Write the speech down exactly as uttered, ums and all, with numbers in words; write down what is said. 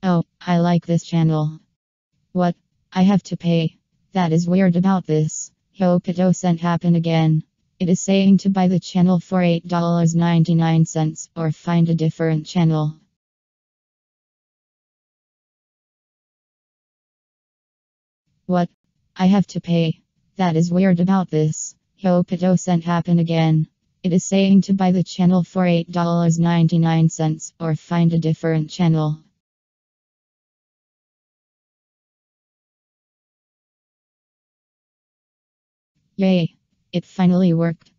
Oh, I like this channel. What? I have to pay. That is weird about this. Hope it doesn't happen again. It is saying to buy the channel for eight dollars and ninety-nine cents or find a different channel. What? I have to pay. That is weird about this. Hope it doesn't happen again. It is saying to buy the channel for eight dollars and ninety-nine cents or find a different channel. Yay! It finally worked.